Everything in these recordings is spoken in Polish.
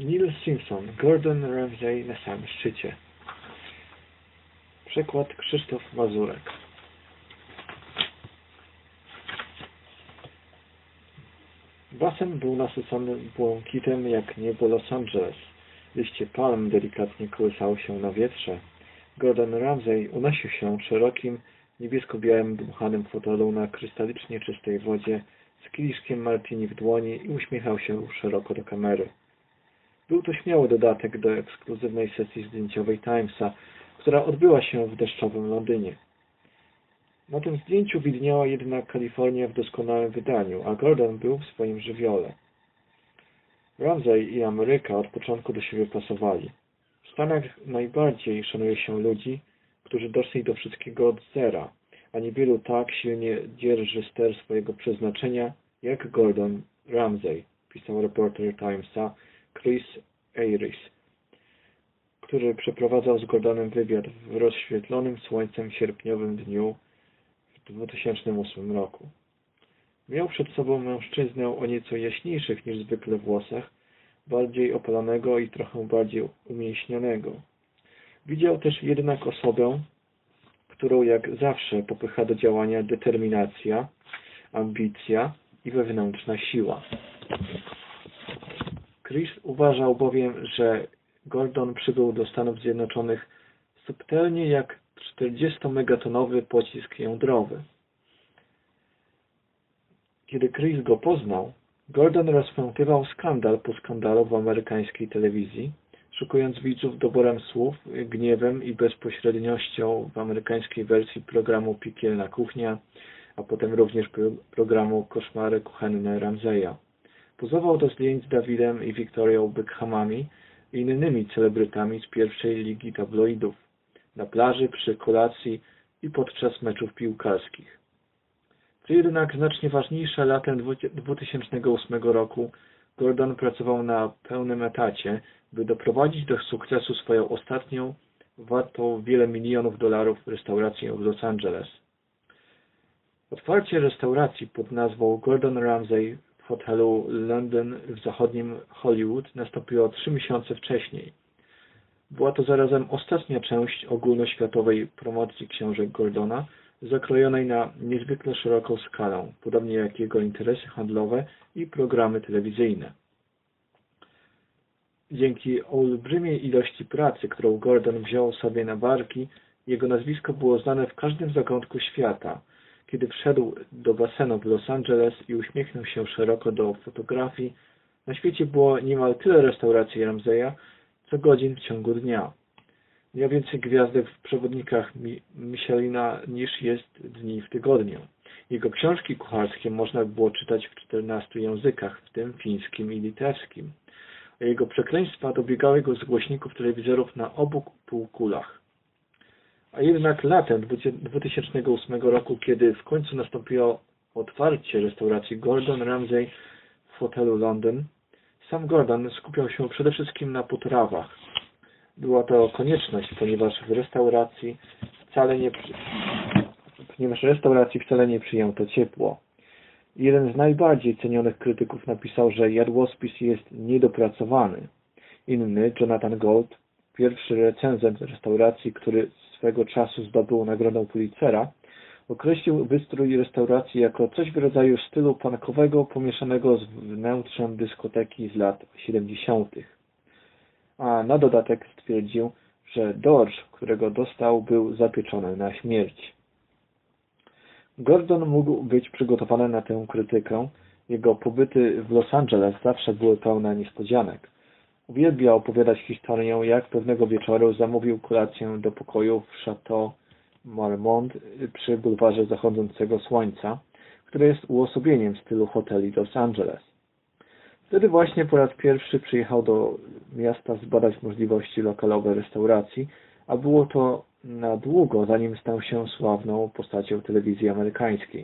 Neil Simpson, Gordon Ramsay na samym szczycie. Przekład Krzysztof Mazurek. Basen był nasycony błękitem jak niebo Los Angeles. Liście palm delikatnie kołysały się na wietrze. Gordon Ramsay unosił się w szerokim, niebiesko-białym dmuchanym fotelu na krystalicznie czystej wodzie z kieliszkiem martini w dłoni i uśmiechał się szeroko do kamery. Był to śmiały dodatek do ekskluzywnej sesji zdjęciowej Timesa, która odbyła się w deszczowym Londynie. Na tym zdjęciu widniała jednak Kalifornia w doskonałym wydaniu, a Gordon był w swoim żywiole. Ramsay i Ameryka od początku do siebie pasowali. W Stanach najbardziej szanuje się ludzi, którzy doszli do wszystkiego od zera, a niewielu tak silnie dzierży ster swojego przeznaczenia jak Gordon Ramsay, pisał reporter Timesa Chris Ayres, który przeprowadzał z Gordonem wywiad w rozświetlonym słońcem sierpniowym dniu w 2008 roku. Miał przed sobą mężczyznę o nieco jaśniejszych niż zwykle włosach, bardziej opalonego i trochę bardziej umięśnionego. Widział też jednak osobę, którą jak zawsze popycha do działania determinacja, ambicja i wewnętrzna siła. Chris uważał bowiem, że Gordon przybył do Stanów Zjednoczonych subtelnie jak 40-megatonowy pocisk jądrowy. Kiedy Chris go poznał, Gordon rozpętywał skandal po skandalu w amerykańskiej telewizji, szukując widzów doborem słów, gniewem i bezpośredniością w amerykańskiej wersji programu Piekielna Kuchnia, a potem również programu Koszmary kuchenne Ramsaya. Pozował do zdjęć z Davidem i Victorią Beckhamami i innymi celebrytami z pierwszej ligi tabloidów, na plaży, przy kolacji i podczas meczów piłkarskich. Co jednak znacznie ważniejsze, latem 2008 roku Gordon pracował na pełnym etacie, by doprowadzić do sukcesu swoją ostatnią, wartą wiele milionów dolarów restaurację w Los Angeles. Otwarcie restauracji pod nazwą Gordon Ramsay w hotelu London w zachodnim Hollywood nastąpiło 3 miesiące wcześniej. Była to zarazem ostatnia część ogólnoświatowej promocji książek Gordona, zakrojonej na niezwykle szeroką skalę, podobnie jak jego interesy handlowe i programy telewizyjne. Dzięki olbrzymiej ilości pracy, którą Gordon wziął sobie na barki, jego nazwisko było znane w każdym zakątku świata. Kiedy wszedł do basenu w Los Angeles i uśmiechnął się szeroko do fotografii, na świecie było niemal tyle restauracji Ramsaya, co godzin w ciągu dnia. Miał więcej gwiazdek w przewodnikach Michelina niż jest dni w tygodniu. Jego książki kucharskie można było czytać w 14 językach, w tym fińskim i litewskim. A jego przekleństwa dobiegały go z głośników telewizorów na obu półkulach. A jednak latem 2008 roku, kiedy w końcu nastąpiło otwarcie restauracji Gordon Ramsay w hotelu London, sam Gordon skupiał się przede wszystkim na potrawach. Była to konieczność, ponieważ restauracji wcale nie przyjęto ciepło. Jeden z najbardziej cenionych krytyków napisał, że jadłospis jest niedopracowany. Inny, Jonathan Gold, pierwszy recenzent restauracji, który swego czasu zdobył nagrodę Pulitzera, określił wystrój restauracji jako coś w rodzaju stylu punkowego pomieszanego z wnętrzem dyskoteki z lat 70. A na dodatek stwierdził, że dorsz, którego dostał, był zapieczony na śmierć. Gordon mógł być przygotowany na tę krytykę. Jego pobyty w Los Angeles zawsze były pełne niespodzianek. Uwielbiał opowiadać historię, jak pewnego wieczoru zamówił kolację do pokoju w Chateau Marmont przy bulwarze zachodzącego słońca, które jest uosobieniem stylu hoteli Los Angeles. Wtedy właśnie po raz pierwszy przyjechał do miasta zbadać możliwości lokalowej restauracji, a było to na długo, zanim stał się sławną postacią telewizji amerykańskiej.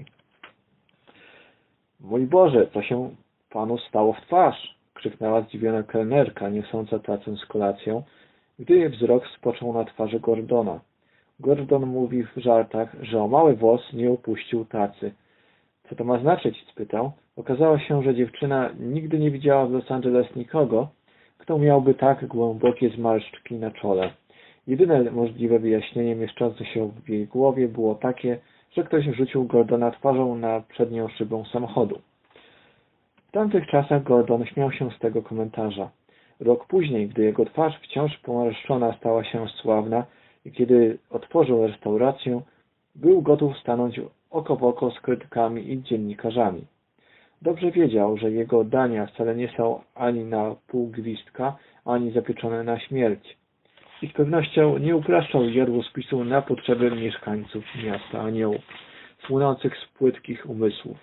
Mój Boże, co się panu stało w twarz? Krzyknęła zdziwiona kelnerka, niosąca tacę z kolacją, gdy jej wzrok spoczął na twarzy Gordona. Gordon mówi w żartach, że o mały włos nie upuścił tacy. Co to ma znaczyć? Spytał. Okazało się, że dziewczyna nigdy nie widziała w Los Angeles nikogo, kto miałby tak głębokie zmarszczki na czole. Jedyne możliwe wyjaśnienie mieszczące się w jej głowie było takie, że ktoś rzucił Gordona twarzą na przednią szybą samochodu. W tamtych czasach Gordon śmiał się z tego komentarza. Rok później, gdy jego twarz wciąż pomarszczona stała się sławna i kiedy otworzył restaurację, był gotów stanąć oko w oko z krytykami i dziennikarzami. Dobrze wiedział, że jego dania wcale nie są ani na pół gwizdka, ani zapieczone na śmierć. I z pewnością nie upraszczał jadłospisu na potrzeby mieszkańców miasta aniołów, słynących z płytkich umysłów.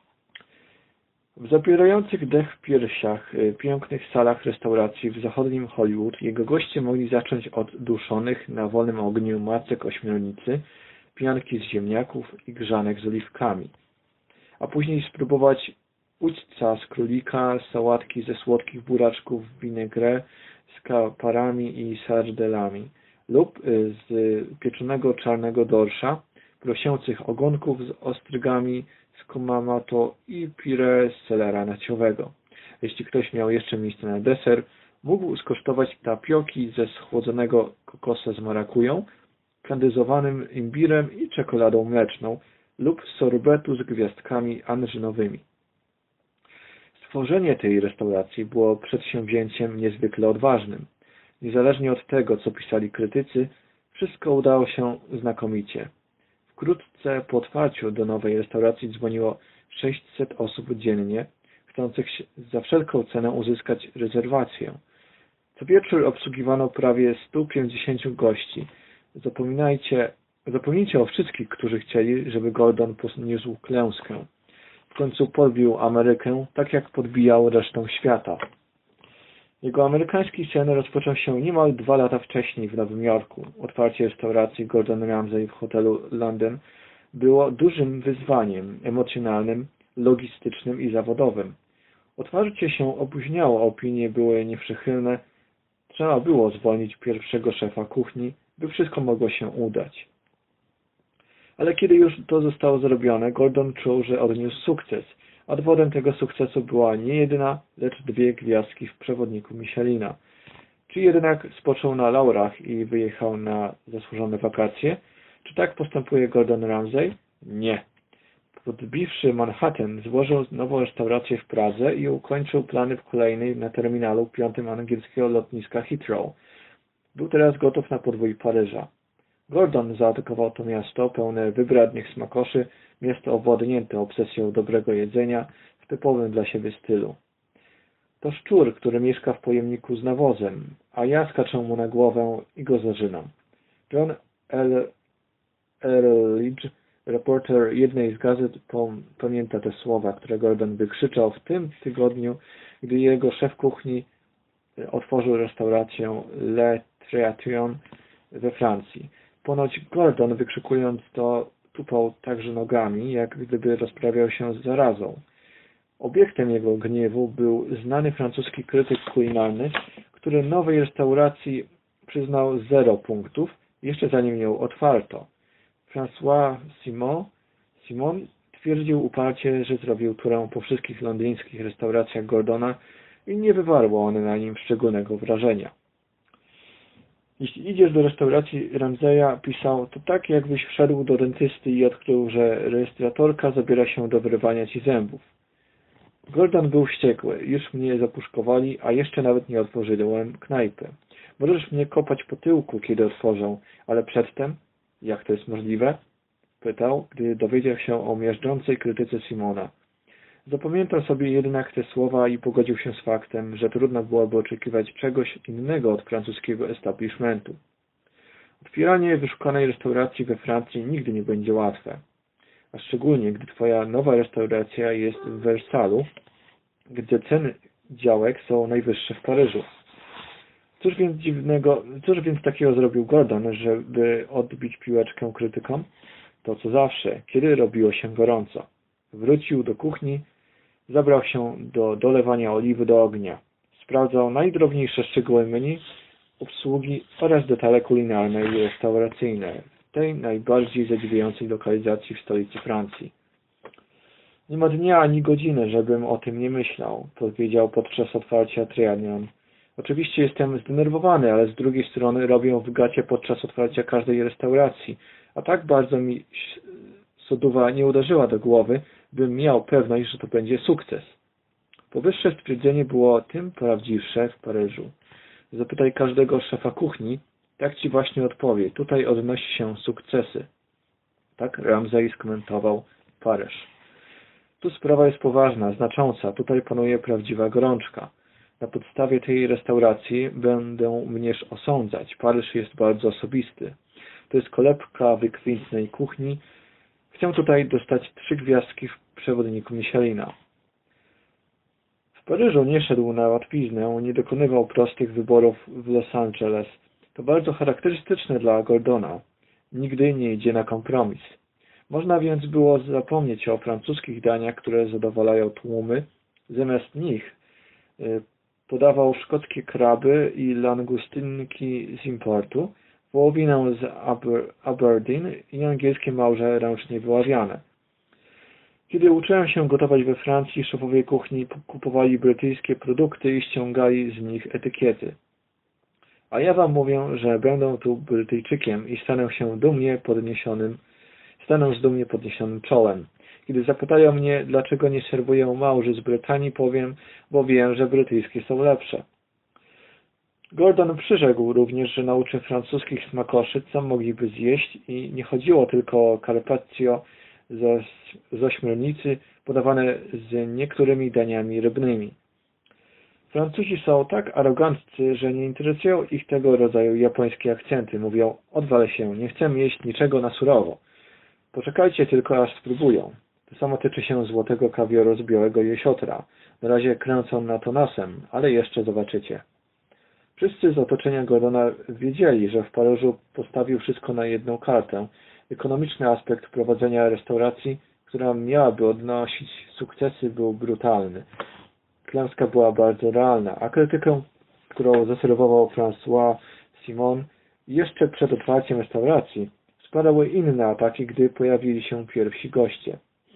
W zapierających dech w piersiach, pięknych salach restauracji w zachodnim Hollywood jego goście mogli zacząć od duszonych na wolnym ogniu macek ośmiornicy, pianki z ziemniaków i grzanek z oliwkami, a później spróbować ućca z królika, sałatki ze słodkich buraczków w vinaigrette z kaparami i sardelami lub z pieczonego czarnego dorsza, prosięcych ogonków z ostrygami z Kumamoto i pire z selera nacjowego. Jeśli ktoś miał jeszcze miejsce na deser, mógł skosztować tapioki ze schłodzonego kokosa z marakują, kandyzowanym imbirem i czekoladą mleczną lub sorbetu z gwiazdkami anżynowymi. Stworzenie tej restauracji było przedsięwzięciem niezwykle odważnym. Niezależnie od tego, co pisali krytycy, wszystko udało się znakomicie. Wkrótce po otwarciu do nowej restauracji dzwoniło 600 osób dziennie, chcących za wszelką cenę uzyskać rezerwację. Co wieczór obsługiwano prawie 150 gości. Zapomnijcie o wszystkich, którzy chcieli, żeby Gordon poniósł klęskę. W końcu podbił Amerykę, tak jak podbijał resztę świata. Jego amerykański sen rozpoczął się niemal 2 lata wcześniej w Nowym Jorku. Otwarcie restauracji Gordon Ramsay w hotelu London było dużym wyzwaniem emocjonalnym, logistycznym i zawodowym. Otwarcie się opóźniało, opinie były nieprzychylne. Trzeba było zwolnić pierwszego szefa kuchni, by wszystko mogło się udać. Ale kiedy już to zostało zrobione, Gordon czuł, że odniósł sukces, a dowodem tego sukcesu była nie jedna, lecz 2 gwiazdki w przewodniku Michelina. Czy jednak spoczął na laurach i wyjechał na zasłużone wakacje? Czy tak postępuje Gordon Ramsay? Nie. Podbiwszy Manhattan, złożył nową restaurację w Pradze i ukończył plany w kolejnej na terminalu 5 angielskiego lotniska Heathrow. Był teraz gotów na podwój Paryża. Gordon zaatakował to miasto pełne wybrednych smakoszy, miasto owładnięte obsesją dobrego jedzenia w typowym dla siebie stylu. To szczur, który mieszka w pojemniku z nawozem, a ja skaczę mu na głowę i go zażynam. John Earledge, reporter jednej z gazet, pamięta te słowa, które Gordon wykrzyczał w tym tygodniu, gdy jego szef kuchni otworzył restaurację Le Triathlon we Francji. Ponoć Gordon, wykrzykując to, tupał także nogami, jak gdyby rozprawiał się z zarazą. Obiektem jego gniewu był znany francuski krytyk kulinarny, który nowej restauracji przyznał 0 punktów, jeszcze zanim ją otwarto. François Simon twierdził uparcie, że zrobił turę po wszystkich londyńskich restauracjach Gordona i nie wywarło one na nim szczególnego wrażenia. Jeśli idziesz do restauracji Ramsaya, pisał, to tak jakbyś wszedł do dentysty i odkrył, że rejestratorka zabiera się do wyrywania ci zębów. Gordon był wściekły. Już mnie zapuszkowali, a jeszcze nawet nie otworzyłem knajpy. Możesz mnie kopać po tyłku, kiedy otworzą, ale przedtem, jak to jest możliwe? Pytał, gdy dowiedział się o miażdżącej krytyce Simona. Zapamiętał sobie jednak te słowa i pogodził się z faktem, że trudno byłoby oczekiwać czegoś innego od francuskiego establishmentu. Otwieranie wyszukanej restauracji we Francji nigdy nie będzie łatwe. A szczególnie, gdy twoja nowa restauracja jest w Wersalu, gdzie ceny działek są najwyższe w Paryżu. Cóż więc takiego zrobił Gordon, żeby odbić piłeczkę krytykom? To co zawsze, kiedy robiło się gorąco. Wrócił do kuchni, zabrał się do dolewania oliwy do ognia. Sprawdzał najdrobniejsze szczegóły menu, obsługi oraz detale kulinarne i restauracyjne w tej najbardziej zadziwiającej lokalizacji w stolicy Francji. Nie ma dnia ani godziny, żebym o tym nie myślał, powiedział podczas otwarcia Triathlon. Oczywiście jestem zdenerwowany, ale z drugiej strony robię w gacie podczas otwarcia każdej restauracji, a tak bardzo mi sodowa nie uderzyła do głowy, bym miał pewność, że to będzie sukces. Powyższe stwierdzenie było tym prawdziwsze w Paryżu. Zapytaj każdego szefa kuchni, tak ci właśnie odpowie. Tutaj odnosi się sukcesy. Tak Ramsay skomentował Paryż. Tu sprawa jest poważna, znacząca. Tutaj panuje prawdziwa gorączka. Na podstawie tej restauracji będę mnież osądzać. Paryż jest bardzo osobisty. To jest kolebka wykwintnej kuchni. Chcę tutaj dostać 3 gwiazdki w przewodniku Michelina. W Paryżu nie szedł na łatwiznę, nie dokonywał prostych wyborów w Los Angeles. To bardzo charakterystyczne dla Gordona. Nigdy nie idzie na kompromis. Można więc było zapomnieć o francuskich daniach, które zadowalają tłumy. Zamiast nich podawał szkockie kraby i langustynki z importu, wołowinę z Aberdeen i angielskie małże ręcznie wyławiane. Kiedy uczyłem się gotować we Francji, szefowie kuchni kupowali brytyjskie produkty i ściągali z nich etykiety. A ja wam mówię, że będę tu Brytyjczykiem i stanę z dumnie podniesionym czołem. Kiedy zapytają mnie, dlaczego nie serwuję małży z Brytanii, powiem, bo wiem, że brytyjskie są lepsze. Gordon przyrzekł również, że nauczy francuskich smakoszy, co mogliby zjeść i nie chodziło tylko o carpaccio z ośmiornicy podawane z niektórymi daniami rybnymi. Francuzi są tak aroganccy, że nie interesują ich tego rodzaju japońskie akcenty. Mówią, odwal się, nie chcemy jeść niczego na surowo. Poczekajcie tylko, aż spróbują. To samo tyczy się złotego kawioru z białego jesiotra. Na razie kręcą na to nosem, ale jeszcze zobaczycie. Wszyscy z otoczenia Gordona wiedzieli, że w Paryżu postawił wszystko na jedną kartę. Ekonomiczny aspekt prowadzenia restauracji, która miałaby odnosić sukcesy, był brutalny. Klęska była bardzo realna, a krytykę, którą zaserwował François Simon jeszcze przed otwarciem restauracji, spadały inne ataki, gdy pojawili się pierwsi goście.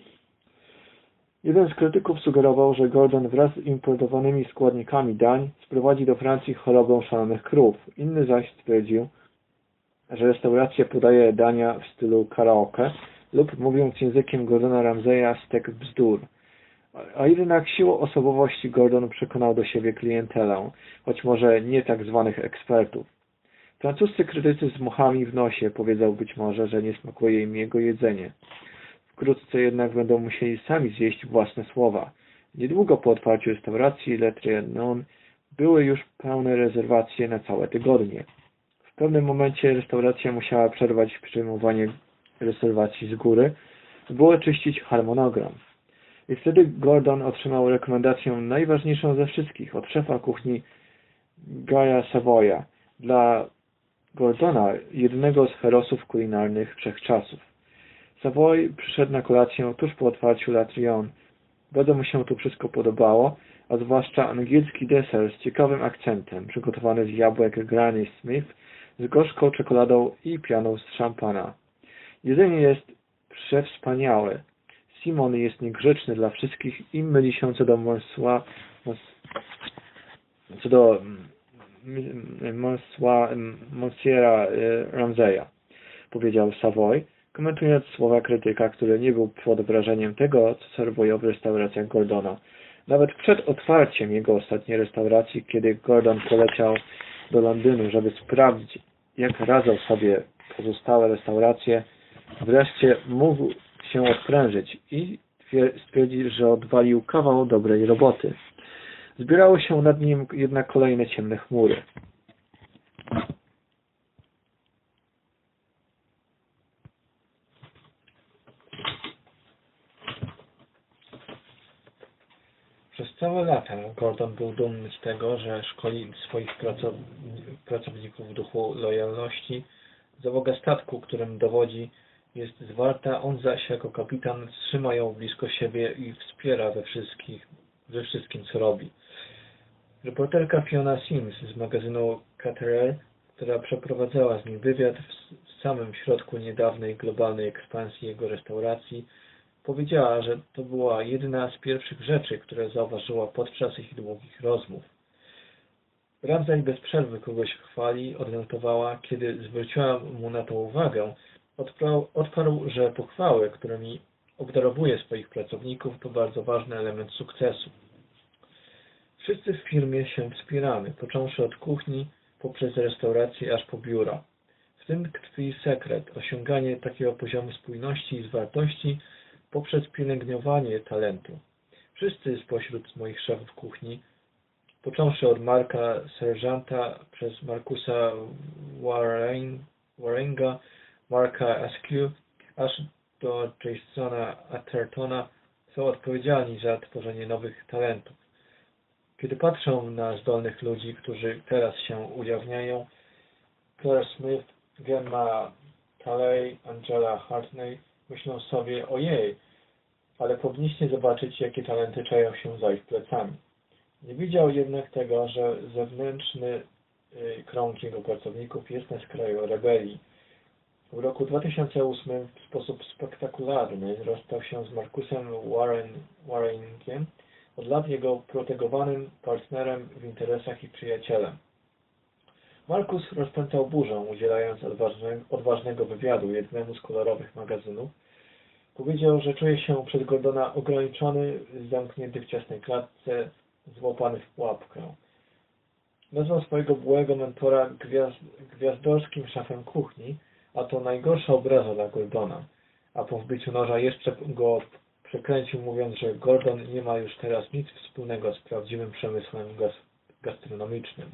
Jeden z krytyków sugerował, że Gordon wraz z importowanymi składnikami dań sprowadzi do Francji chorobę szalonych krów. Inny zaś stwierdził, że restauracja podaje dania w stylu karaoke lub, mówiąc językiem Gordona Ramsaya, stek bzdur. A jednak siłą osobowości Gordon przekonał do siebie klientelę, choć może nie tak zwanych ekspertów. Francuscy krytycy z muchami w nosie powiedzą być może, że nie smakuje im jego jedzenie. Wkrótce jednak będą musieli sami zjeść własne słowa. Niedługo po otwarciu restauracji Le Trianon były już pełne rezerwacje na całe tygodnie. W pewnym momencie restauracja musiała przerwać przyjmowanie rezerwacji z góry, by oczyścić harmonogram. I wtedy Gordon otrzymał rekomendację najważniejszą ze wszystkich od szefa kuchni Guy'a Savoya, dla Gordona jednego z herosów kulinarnych wszechczasów. Savoy przyszedł na kolację tuż po otwarciu La Trianon. Bardzo mu się tu wszystko podobało, a zwłaszcza angielski deser z ciekawym akcentem, przygotowany z jabłek Granny Smith, z gorzką czekoladą i pianą z szampana. Jedzenie jest przewspaniałe. Simon jest niegrzeczny dla wszystkich i myli się co do Monsieura Ramsaya, powiedział Savoy, komentując słowa krytyka, który nie był pod wrażeniem tego, co serwują w restauracjach Gordona. Nawet przed otwarciem jego ostatniej restauracji, kiedy Gordon poleciał do Londynu, żeby sprawdzić, jak radzą sobie pozostałe restauracje, wreszcie mógł się odprężyć i stwierdzić, że odwalił kawał dobrej roboty. Zbierały się nad nim jednak kolejne ciemne chmury. Przez całe lata Gordon był dumny z tego, że szkoli swoich pracowników w duchu lojalności. Załoga statku, którym dowodzi, jest zwarta, on zaś jako kapitan trzyma ją blisko siebie i wspiera we wszystkim, co robi. Reporterka Fiona Sims z magazynu Caterer, która przeprowadzała z nim wywiad w samym środku niedawnej globalnej ekspansji jego restauracji, powiedziała, że to była jedna z pierwszych rzeczy, które zauważyła podczas ich długich rozmów. Ramsay bez przerwy kogoś chwali, odnotowała, kiedy zwróciła mu na to uwagę, odparł, że pochwały, którymi obdarowuje swoich pracowników, to bardzo ważny element sukcesu. Wszyscy w firmie się wspieramy, począwszy od kuchni, poprzez restaurację, aż po biura. W tym tkwi sekret, osiąganie takiego poziomu spójności i zwartości poprzez pielęgnowanie talentu. Wszyscy spośród moich szefów kuchni, począwszy od Marka Sergeanta, przez Markusa Waringa, Marka Askew, aż do Jasona Athertona, są odpowiedzialni za tworzenie nowych talentów. Kiedy patrzę na zdolnych ludzi, którzy teraz się ujawniają, Claire Smith, Gemma Talley, Angela Hartney, myślę sobie, ojej, ale powinniście zobaczyć, jakie talenty czają się za ich plecami. Nie widział jednak tego, że zewnętrzny krąg jego pracowników jest na skraju rebelii. W roku 2008 w sposób spektakularny rozstał się z Markusem Waringiem, od lat jego protegowanym partnerem w interesach i przyjacielem. Markus rozpętał burzę, udzielając odważnego wywiadu jednemu z kolorowych magazynów. Powiedział, że czuje się przez Gordona ograniczony, zamknięty w ciasnej klatce, złapany w pułapkę. Nazwał swojego byłego mentora gwiazdorskim szefem kuchni, a to najgorsza obraza dla Gordona. A po wbiciu noża jeszcze go przekręcił, mówiąc, że Gordon nie ma już teraz nic wspólnego z prawdziwym przemysłem gastronomicznym.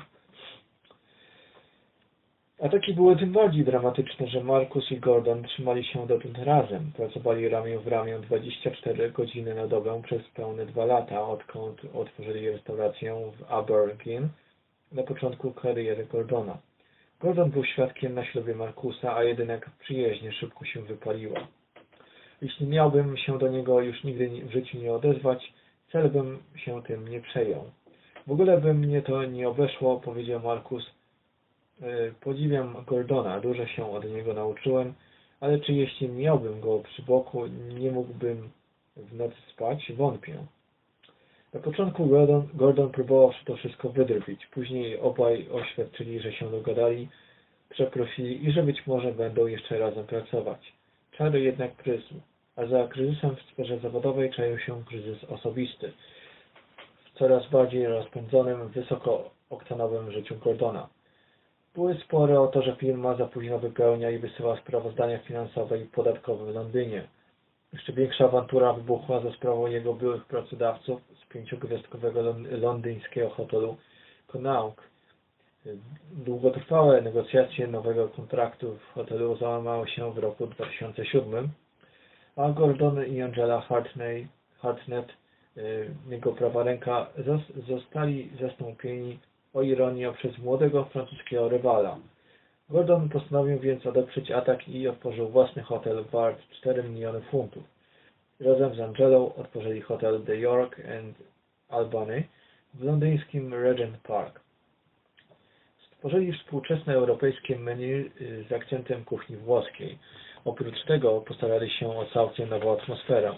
Ataki były tym bardziej dramatyczne, że Markus i Gordon trzymali się dotąd razem. Pracowali ramię w ramię 24 godziny na dobę przez pełne 2 lata, odkąd otworzyli restaurację w Abergin na początku kariery Gordona. Gordon był świadkiem na ślubie Markusa, a jednak przyjaźń szybko się wypaliła. Jeśli miałbym się do niego już nigdy w życiu nie odezwać, wcale bym się tym nie przejął. W ogóle by mnie to nie obeszło, powiedział Markus. Podziwiam Gordona, dużo się od niego nauczyłem, ale czy jeśli miałbym go przy boku, nie mógłbym w nocy spać? Wątpię. Na początku Gordon próbował to wszystko wydrwić, później obaj oświadczyli, że się dogadali, przeprosili i że być może będą jeszcze razem pracować. Czary jednak prysł, a za kryzysem w sferze zawodowej czaił się kryzys osobisty, w coraz bardziej rozpędzonym, wysokooktanowym życiu Gordona. Były spory o to, że firma za późno wypełnia i wysyła sprawozdania finansowe i podatkowe w Londynie. Jeszcze większa awantura wybuchła za sprawą jego byłych pracodawców z 5-gwiazdkowego londyńskiego hotelu Connaught. Długotrwałe negocjacje nowego kontraktu w hotelu załamały się w roku 2007, a Gordon i Angela Hartnett, jego prawa ręka, zostali zastąpieni, o ironię, przez młodego francuskiego rywala. Gordon postanowił więc odeprzeć atak i otworzył własny hotel wart 4 miliony funtów. Razem z Angelą otworzyli hotel The York and Albany w londyńskim Regent Park. Stworzyli współczesne europejskie menu z akcentem kuchni włoskiej. Oprócz tego postarali się o całkiem nową atmosferę.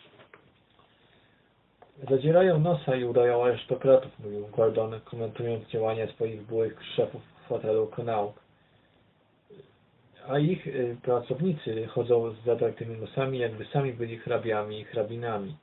Zadzierają nosa i udają arystokratów, mówił Gordon, komentując działania swoich byłych szefów w hotelu Connaught. A ich pracownicy chodzą z zadartymi nosami, jakby sami byli hrabiami i hrabinami.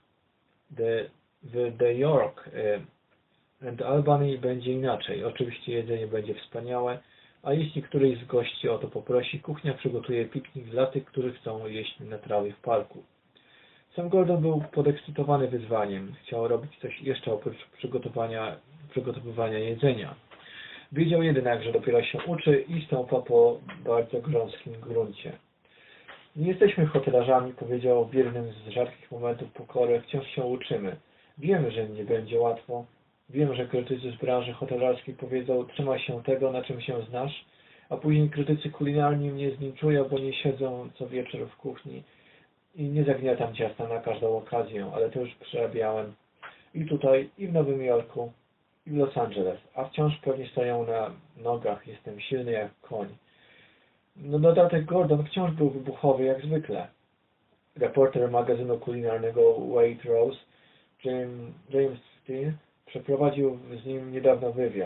W The York and Albany będzie inaczej. Oczywiście jedzenie będzie wspaniałe, a jeśli któryś z gości o to poprosi, kuchnia przygotuje piknik dla tych, którzy chcą jeść na trawie w parku. Sam Gordon był podekscytowany wyzwaniem. Chciał robić coś jeszcze oprócz przygotowywania jedzenia. Wiedział jednak, że dopiero się uczy i stąpa po bardzo grząskim gruncie. Nie jesteśmy hotelarzami, powiedział w jednym z rzadkich momentów pokory. Wciąż się uczymy. Wiemy, że nie będzie łatwo. Wiem, że krytycy z branży hotelarskiej powiedzą, trzymaj się tego, na czym się znasz, a później krytycy kulinarni mnie zlinczują, bo nie siedzą co wieczór w kuchni i nie zagniatam ciasta na każdą okazję, ale to już przerabiałem i tutaj, i w Nowym Jorku, i w Los Angeles, a wciąż pewnie stoją na nogach, jestem silny jak koń. Na dodatek Gordon wciąż był wybuchowy jak zwykle. Reporter magazynu kulinarnego Waitrose, James Steele, przeprowadził z nim niedawno wywiad.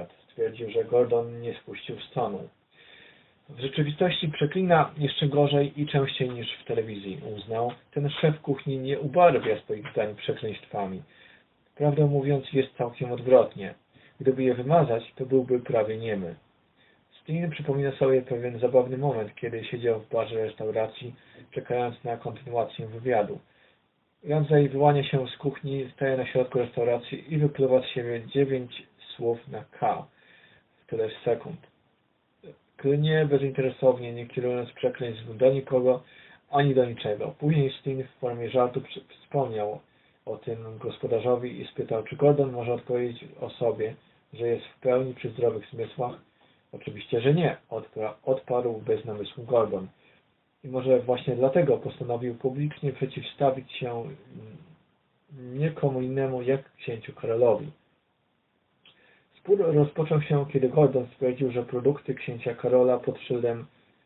stwierdził, że Gordon nie spuścił stanu. W rzeczywistości przeklina jeszcze gorzej i częściej niż w telewizji, uznał. Ten szef kuchni nie ubarwia swoich zdań przekleństwami. Prawdę mówiąc, jest całkiem odwrotnie. Gdyby je wymazać, to byłby prawie niemy. Steen przypomina sobie pewien zabawny moment, kiedy siedział w barze restauracji, czekając na kontynuację wywiadu. Ramsay wyłania się z kuchni, staje na środku restauracji i wypluwa z siebie 9 słów na K w tyleż sekund. Klnie bezinteresownie, nie kierując przekleństw do nikogo, ani do niczego. Później Steen w formie żartu wspomniał o tym gospodarzowi i spytał, czy Gordon może odpowiedzieć o sobie, że jest w pełni przy zdrowych zmysłach. Oczywiście, że nie, odparł bez namysłu Gordon. I może właśnie dlatego postanowił publicznie przeciwstawić się nikomu innemu jak księciu Karolowi. Spór rozpoczął się, kiedy Gordon stwierdził, że produkty księcia Karola pod szyldem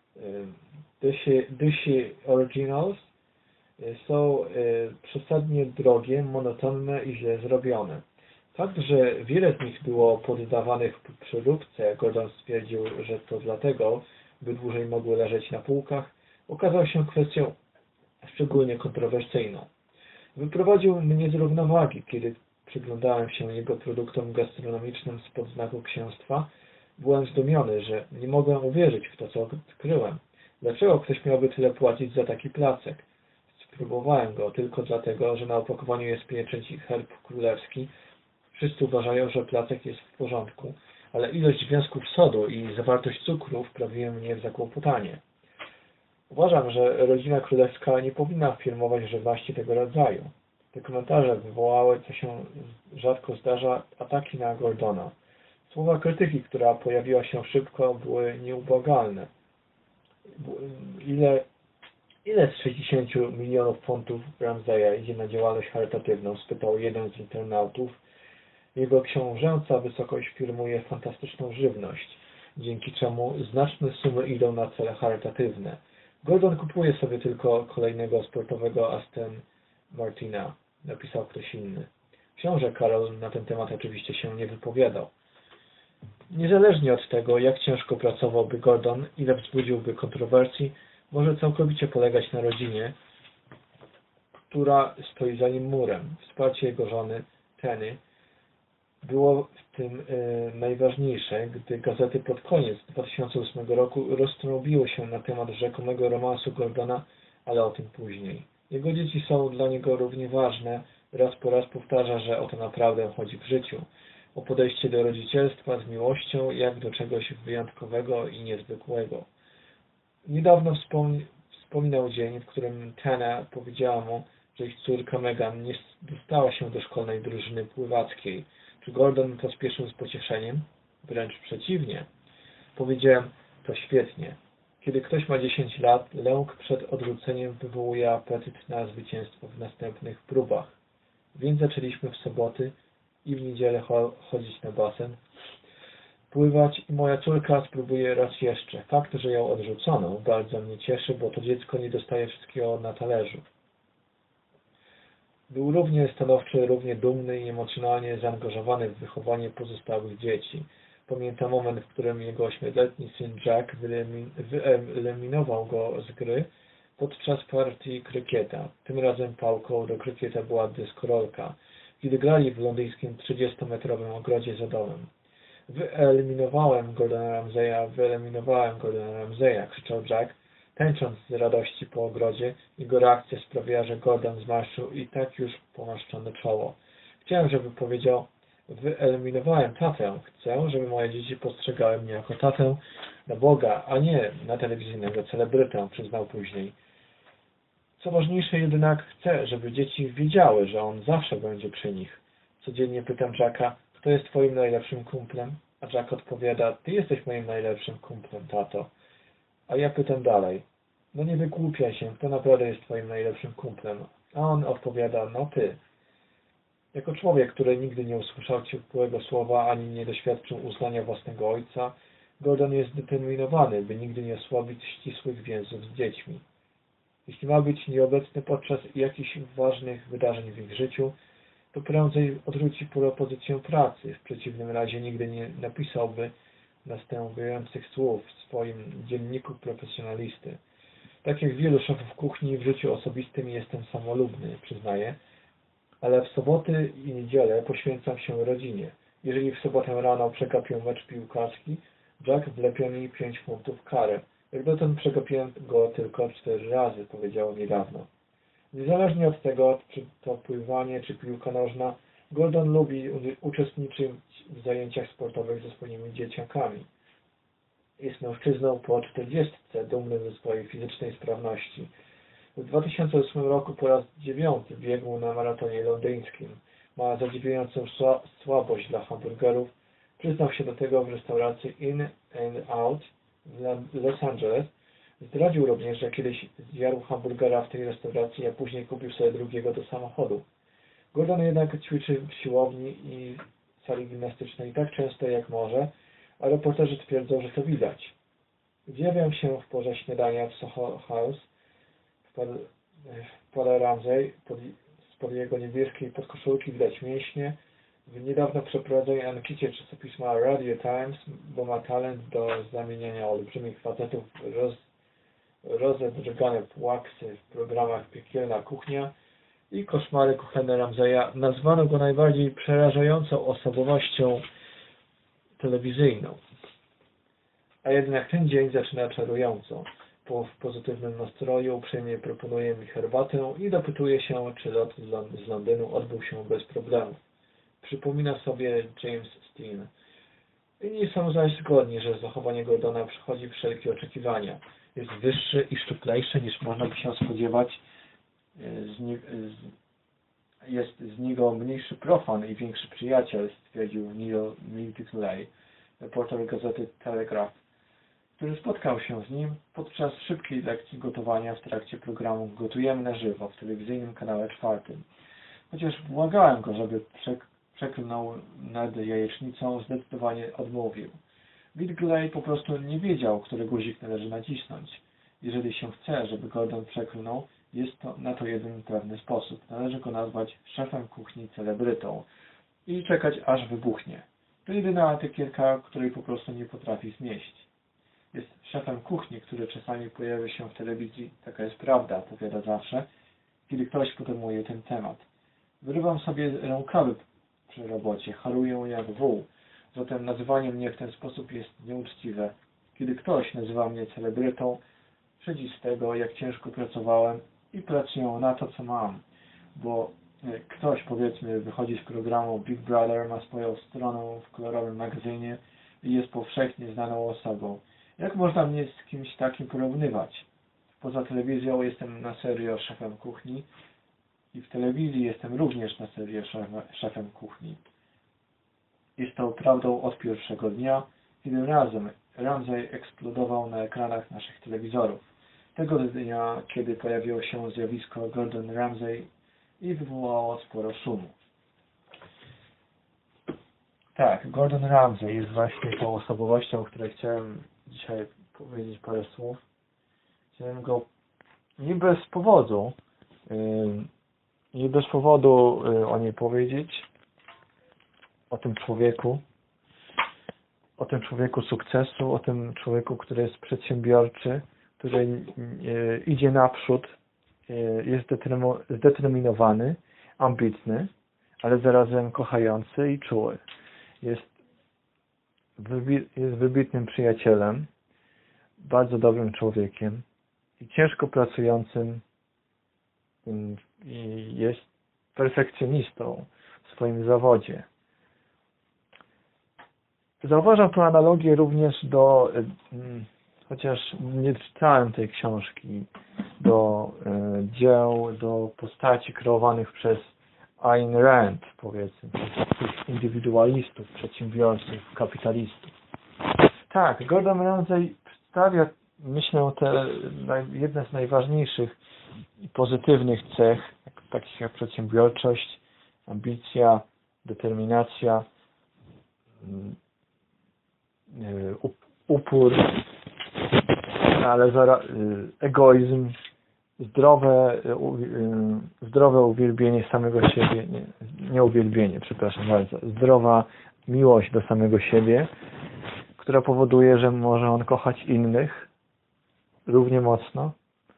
Duchy Originals są przesadnie drogie, monotonne i źle zrobione. Fakt, że wiele z nich było poddawanych przeróbce, Gordon stwierdził, że to dlatego, by dłużej mogły leżeć na półkach, okazał się kwestią szczególnie kontrowersyjną. Wyprowadził mnie z równowagi, kiedy przyglądałem się jego produktom gastronomicznym spod znaku księstwa. Byłem zdumiony, że nie mogłem uwierzyć w to, co odkryłem. Dlaczego ktoś miałby tyle płacić za taki placek? Spróbowałem go tylko dlatego, że na opakowaniu jest pieczęć i herb królewski. Wszyscy uważają, że placek jest w porządku, ale ilość związków sodu i zawartość cukru wprawiły mnie w zakłopotanie. Uważam, że rodzina królewska nie powinna firmować żywności tego rodzaju. Te komentarze wywołały, co się rzadko zdarza, ataki na Gordona. Słowa krytyki, która pojawiła się szybko, były nieubłagalne. Ile z 60 milionów funtów Ramsaya idzie na działalność charytatywną? Spytał jeden z internautów. Jego książęca wysokość firmuje fantastyczną żywność, dzięki czemu znaczne sumy idą na cele charytatywne. Gordon kupuje sobie tylko kolejnego sportowego Aston Martina, napisał ktoś inny. Książę Karol na ten temat oczywiście się nie wypowiadał. Niezależnie od tego, jak ciężko pracowałby Gordon, ile wzbudziłby kontrowersji, może całkowicie polegać na rodzinie, która stoi za nim murem. Wsparcie jego żony, Penny, było w tym najważniejsze, gdy gazety pod koniec 2008 roku roztrąbiły się na temat rzekomego romansu Gordona, ale o tym później. Jego dzieci są dla niego równie ważne, raz po raz powtarza, że o to naprawdę chodzi w życiu. O podejście do rodzicielstwa z miłością, jak do czegoś wyjątkowego i niezwykłego. Niedawno wspominał dzień, w którym Tana powiedziała mu, że ich córka Megan nie dostała się do szkolnej drużyny pływackiej. Czy Gordon pospieszył z pocieszeniem? Wręcz przeciwnie. Powiedziałem, to świetnie. Kiedy ktoś ma 10 lat, lęk przed odrzuceniem wywołuje apetyt na zwycięstwo w następnych próbach. Więc zaczęliśmy w soboty i w niedzielę chodzić na basen, pływać i moja córka spróbuje raz jeszcze. Fakt, że ją odrzucono, bardzo mnie cieszy, bo to dziecko nie dostaje wszystkiego na talerzu. Był równie stanowczy, równie dumny i emocjonalnie zaangażowany w wychowanie pozostałych dzieci. Pamiętam moment, w którym jego 8-letni syn Jack wyeliminował go z gry podczas partii krykieta. Tym razem pałką do krykieta była deskorolka, kiedy grali w londyńskim 30-metrowym ogrodzie za domem. Wyeliminowałem Gordona Ramsaya, krzyczał Jack, tańcząc z radości po ogrodzie. Jego reakcja sprawiała, że Gordon zmarszczył i tak już pomarszczone czoło. Chciałem, żeby powiedział, wyeliminowałem tatę. Chcę, żeby moje dzieci postrzegały mnie jako tatę na Boga, a nie na telewizyjnego celebrytę, przyznał później. Co ważniejsze jednak, chcę, żeby dzieci wiedziały, że on zawsze będzie przy nich. Codziennie pytam Jacka, kto jest twoim najlepszym kumplem? A Jack odpowiada, ty jesteś moim najlepszym kumplem, tato. A ja pytam dalej, no nie wygłupiaj się, kto naprawdę jest twoim najlepszym kumplem? A on odpowiada, no ty. Jako człowiek, który nigdy nie usłyszał ciepłego słowa, ani nie doświadczył uznania własnego ojca, Gordon jest zdeterminowany, by nigdy nie osłabić ścisłych więzów z dziećmi. Jeśli ma być nieobecny podczas jakichś ważnych wydarzeń w ich życiu, to prędzej odrzuci propozycję pracy. W przeciwnym razie nigdy nie napisałby następujących słów w swoim dzienniku profesjonalisty. Tak jak wielu szefów kuchni, w życiu osobistym jestem samolubny, przyznaję, ale w soboty i niedzielę poświęcam się rodzinie. Jeżeli w sobotę rano przegapię mecz piłkarski, Jack wlepia mi 5 funtów karę. Jak dotąd przegapiłem go tylko 4 razy, powiedział niedawno. Niezależnie od tego, czy to pływanie, czy piłka nożna, Gordon lubi uczestniczyć w zajęciach sportowych ze swoimi dzieciakami. Jest mężczyzną po 40, dumnym ze swojej fizycznej sprawności. W 2008 roku po raz 9 biegł na maratonie londyńskim. Ma zadziwiającą słabość dla hamburgerów. Przyznał się do tego w restauracji In and Out w Los Angeles. Zdradził również, że kiedyś zjadł hamburgera w tej restauracji, a później kupił sobie drugiego do samochodu. Gordon jednak ćwiczy w siłowni i sali gimnastycznej tak często jak może, a reporterzy twierdzą, że to widać. Zjawiam się w porze śniadania w Soho House w Paula Ramsey. Spod jego niebieskiej podkoszulki widać mięśnie. W niedawno przeprowadzonej ankiecie czasopisma Radio Times, bo ma talent do zamieniania olbrzymich facetów rozedrgane płaksy w programach Piekielna Kuchnia i Koszmary kuchenne Ramseya, nazwano go najbardziej przerażającą osobowością telewizyjną. A jednak ten dzień zaczyna czarująco. W pozytywnym nastroju uprzejmie proponuje mi herbatę i dopytuje się, czy lot z Londynu odbył się bez problemów. Przypomina sobie James Steen. Inni są zaś zgodni, że zachowanie Gordona przechodzi wszelkie oczekiwania. Jest wyższy i szczuplejszy niż można by się spodziewać. Jest z niego mniejszy profan i większy przyjaciel, stwierdził Neil Titley, reporter gazety Telegraph, który spotkał się z nim podczas szybkiej lekcji gotowania w trakcie programu Gotujemy na żywo w telewizyjnym kanale 4. Chociaż błagałem go, żeby przeklnął nad jajecznicą, zdecydowanie odmówił. Titley po prostu nie wiedział, który guzik należy nacisnąć. Jeżeli się chce, żeby Gordon przeklnął, jest to na to jeden pewny sposób. Należy go nazwać szefem kuchni celebrytą i czekać, aż wybuchnie. To jedyna etykietka, której po prostu nie potrafi znieść. Jest szefem kuchni, który czasami pojawia się w telewizji, taka jest prawda, powiada zawsze, kiedy ktoś podejmuje ten temat. Wyrywam sobie rękawy przy robocie, haruję jak wół, zatem nazywanie mnie w ten sposób jest nieuczciwe. Kiedy ktoś nazywa mnie celebrytą, szedzi z tego, jak ciężko pracowałem i pracuję na to, co mam, bo ktoś, powiedzmy, wychodzi z programu Big Brother, ma swoją stronę w kolorowym magazynie i jest powszechnie znaną osobą. Jak można mnie z kimś takim porównywać? Poza telewizją jestem na serio szefem kuchni i w telewizji jestem również na serio szefem kuchni. Jest to prawdą od pierwszego dnia, kiedy razem Ramsey eksplodował na ekranach naszych telewizorów. Tego dnia, kiedy pojawiło się zjawisko Gordon Ramsay i wywołało sporo szumu. Tak, Gordon Ramsay jest właśnie tą osobowością, o której chciałem dzisiaj powiedzieć parę słów. Chciałem go nie bez powodu o niej powiedzieć, o tym człowieku sukcesu, o tym człowieku, który jest przedsiębiorczy, który idzie naprzód, jest zdeterminowany, ambitny, ale zarazem kochający i czuły. Jest wybitnym przyjacielem, bardzo dobrym człowiekiem i ciężko pracującym i jest perfekcjonistą w swoim zawodzie. Zauważam tę analogię również do, chociaż nie czytałem tej książki, do dzieł, do postaci kreowanych przez Ayn Rand, powiedzmy, tych indywidualistów, przedsiębiorców, kapitalistów. Tak, Gordon Ramsay przedstawia, myślę, jedne z najważniejszych i pozytywnych cech, takich jak przedsiębiorczość, ambicja, determinacja, upór, ale egoizm zdrowe uwielbienie samego siebie, nie uwielbienie, przepraszam bardzo, zdrowa miłość do samego siebie, która powoduje, że może on kochać innych równie mocno.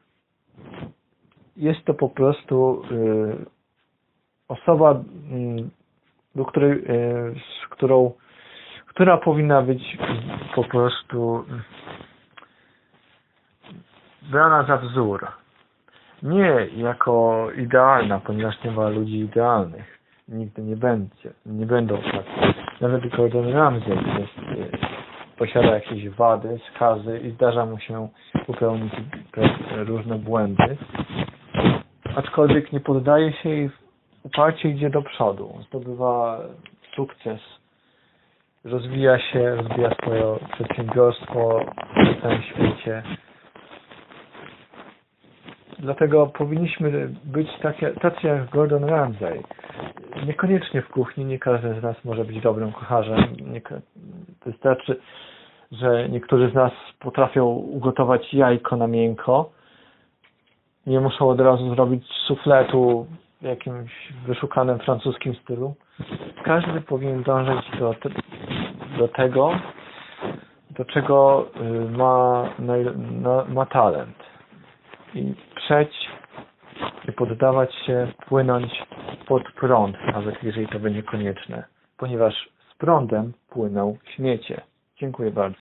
Jest to po prostu osoba, do której, która powinna być po prostu brana za wzór. Nie jako idealna, ponieważ nie ma ludzi idealnych. Nigdy nie będą tak. Nawet Gordon Ramsay posiada jakieś wady, skazy i zdarza mu się popełnić różne błędy. Aczkolwiek nie poddaje się i uparcie idzie do przodu. Zdobywa sukces. Rozwija swoje przedsiębiorstwo w całym świecie. Dlatego powinniśmy być tacy jak Gordon Ramsay. Niekoniecznie w kuchni, nie każdy z nas może być dobrym kucharzem. Wystarczy, że niektórzy z nas potrafią ugotować jajko na miękko. Nie muszą od razu zrobić sufletu w jakimś wyszukanym francuskim stylu. Każdy powinien dążyć do tego, do czego ma talent. I i poddawać się, płynąć pod prąd, nawet jeżeli to będzie konieczne. Ponieważ z prądem płyną śmiecie. Dziękuję bardzo.